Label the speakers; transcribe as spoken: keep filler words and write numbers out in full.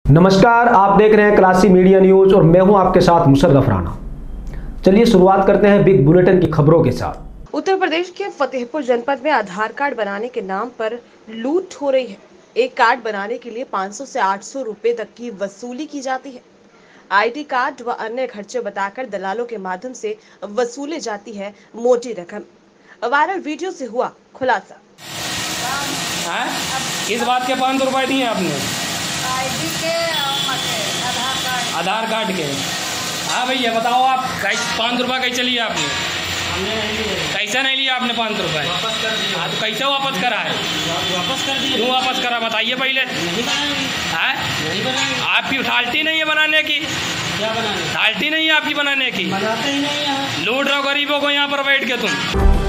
Speaker 1: नमस्कार, आप देख रहे हैं क्लासी मीडिया न्यूज और मैं हूं आपके साथ मुशर्रफ राणा। चलिए शुरुआत करते हैं बिग बुलेटिन की खबरों के साथ।
Speaker 2: उत्तर प्रदेश के फतेहपुर जनपद में आधार कार्ड बनाने के नाम पर लूट हो रही है। एक कार्ड बनाने के लिए पाँच सौ से आठ सौ रुपए तक की वसूली की जाती है। आईडी कार्ड व अन्य खर्चे बताकर दलालों के माध्यम से वसूले जाती है मोटी रकम। वायरल वीडियो से हुआ खुलासा।
Speaker 3: किस बात के पाँच सौ रुपए दिए आपने?
Speaker 4: आईडी के और आधार कार्ड
Speaker 3: आधार कार्ड के। हाँ भैया बताओ, आप पाँच सौ रुपये कैसे लिए आपने?
Speaker 4: हमने नहीं लिए।
Speaker 3: कैसा नहीं लिया आपने पाँच सौ रुपये?
Speaker 4: वापस कर दिया।
Speaker 3: हाँ तो कैसे वापस करा है?
Speaker 4: वापस कर दिए।
Speaker 3: क्यों वापस करा बताइए पहले।
Speaker 4: नहीं बनाएंगे।
Speaker 3: हाँ
Speaker 4: नहीं बनाएंगे।
Speaker 3: आपकी थाल्टी नहीं है बनाने की?
Speaker 4: क्या बनाने?
Speaker 3: थाल्टी नहीं है आपकी बनाने की?
Speaker 4: बनाते ही नहीं यहाँ।
Speaker 3: लूट रहे हो गरीबों को यहाँ पर बैठ के तुम।